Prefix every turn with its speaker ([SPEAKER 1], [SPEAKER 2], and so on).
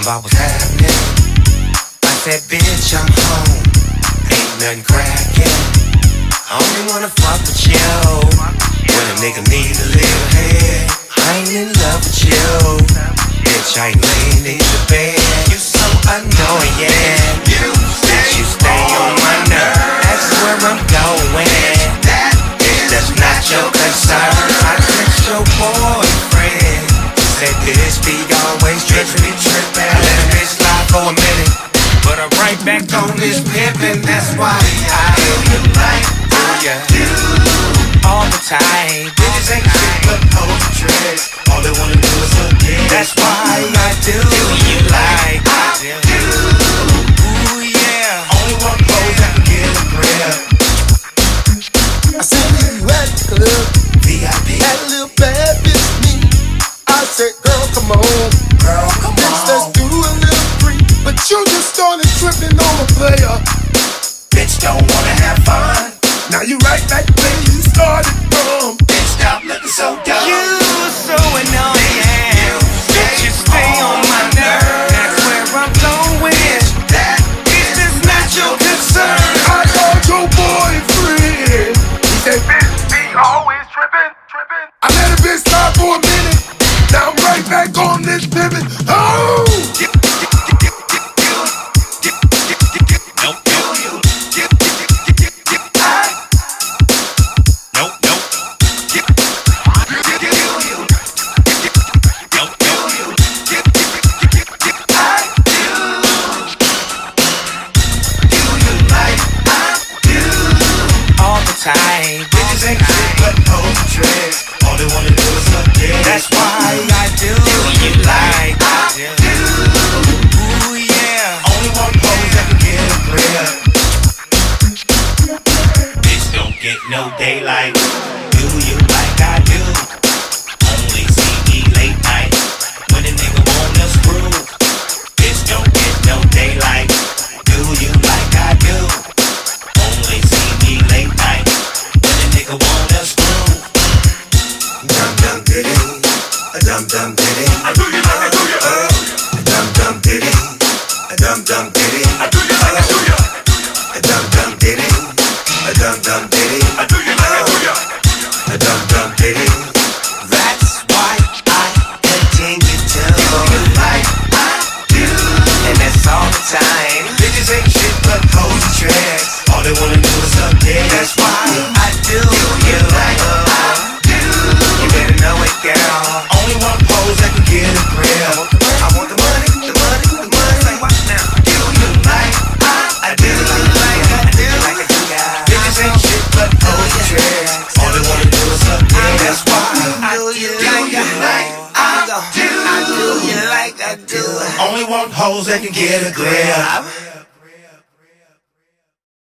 [SPEAKER 1] about what's happening. I said, bitch, I'm home. Ain't nothing cracking. I only wanna fuck with you when a nigga need a little head. I ain't in love with you. Bitch, I ain't laying in the bed. You so annoying. Bitch, you stay on my nerve. That's where I'm going. Bitch, that's not your concern. I text your boyfriend. He said this be always trippin'. I let a bitch lie for a minute, but I'm right back on this pimpin'. That's why I do you like I do all the time. Bitches ain't shit but hoes and tricks. All they wanna do is look good. That's why I do you like I do. Ooh yeah. Only one pose that can get a grip.
[SPEAKER 2] I seen you at the club,
[SPEAKER 1] VIP.
[SPEAKER 2] had a little bad bitch me. I said, girl, come on,
[SPEAKER 1] Girl, come
[SPEAKER 2] bitch, let's
[SPEAKER 1] on.
[SPEAKER 2] do a little free. But you just started tripping on a player.
[SPEAKER 1] Bitch don't wanna have fun.
[SPEAKER 2] Now you right back where you started from.
[SPEAKER 1] Bitch, stop looking so dumb. You so annoying. Bitch, you stay on my nerve. That's where I'm going. That is just not your concern.
[SPEAKER 2] I called your boyfriend. He said, bitch, be always tripping. I let a bitch slide for a minute. Now I'm right back on this pivot. Oh!
[SPEAKER 1] Bitches ain't shit but hoes and tricks. All they wanna do is look good. That's why I do you like I do. Ooh yeah. Only one pose that can get a grip. Bitch don't get no daylight. Do you like I do? Only see me late night when a nigga wanna screw. Bitch don't get no daylight. Do you like I do? Only see me late night. Wanna screw. Dum dum diddy, a dum dum diddy. I do you like I do you. A dum dum diddy, a dum dum diddy. I do you like I do you. A dum dum diddy, a dum dum diddy. I do you like I do you. A dum dum diddy. That's why I continue to do you like I do, and that's all the time. Bitches ain't shit but hoes and tricks. All they wanna do is look good. That's why I do you like I do. You better know it, girl. Only one pose that can get a grip. I want the money, the money, the money. Like what now? Do you like I do? Like I do, like I do, guys. Bitches ain't shit but hoes and tricks. All they wanna do is look good. That's why I do you like I do. I do you like I do. Only one pose that can get a grip.